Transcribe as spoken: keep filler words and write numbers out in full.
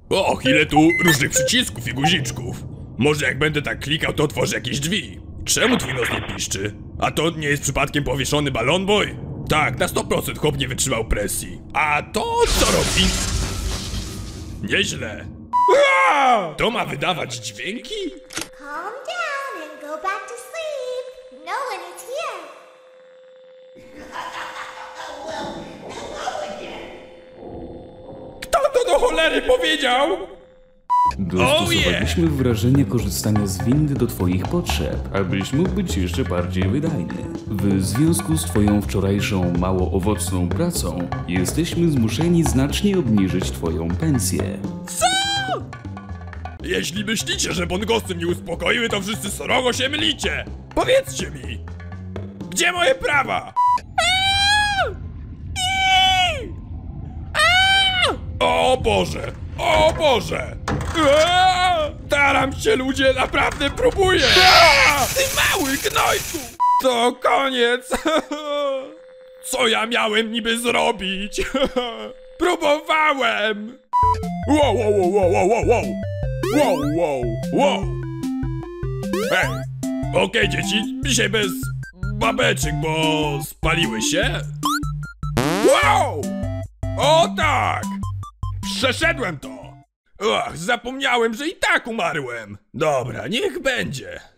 Och, ile tu różnych przycisków i guziczków. Może jak będę tak klikał, to otworzę jakieś drzwi. Czemu twój nos nie piszczy? A to nie jest przypadkiem powieszony balon boy? Tak, na sto procent chłop nie wytrzymał presji. A to co robi? Nieźle. Aaaa! To ma wydawać dźwięki? Calm down and go back to sleep. No one is here. Kto to do cholery powiedział? Dostosowaliśmy wrażenie korzystania z windy do twoich potrzeb, abyś mógł być jeszcze bardziej wydajny. W związku z twoją wczorajszą mało owocną pracą, jesteśmy zmuszeni znacznie obniżyć twoją pensję. Co? Jeśli myślicie, że bongosy mnie uspokoiły, to wszyscy srogo się mylicie. Powiedzcie mi, gdzie moje prawa? Aaaa! Iii! Aaaa! O Boże! O Boże! Aaaa! Staram się, ludzie, naprawdę próbuję! Aaaa! Ty mały gnojku! To koniec! Co ja miałem niby zrobić? Próbowałem! Wow, wow, wow, wow, wow, wow, wow! Wow, wow, wow! Hej! Okej, okay, dzieci, dzisiaj bez babeczek, bo spaliły się? Wow! O tak! Przeszedłem to! Ach, zapomniałem, że i tak umarłem! Dobra, niech będzie.